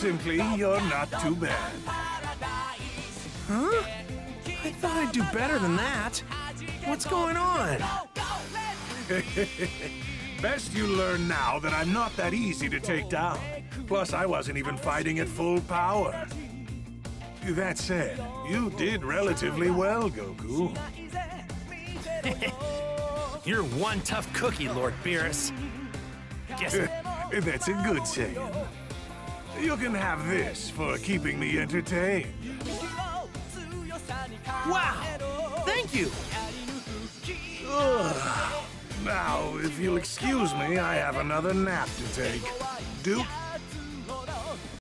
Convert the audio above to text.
simply, you're not too bad. Huh? I thought I'd do better than that. What's going on? Best you learn now that I'm not that easy to take down. Plus, I wasn't even fighting at full power. That said, you did relatively well, Goku. You're one tough cookie, Lord Beerus. Guess That's a good saying. You can have this for keeping me entertained. Wow! Thank you! Now, if you'll excuse me, I have another nap to take. Duke,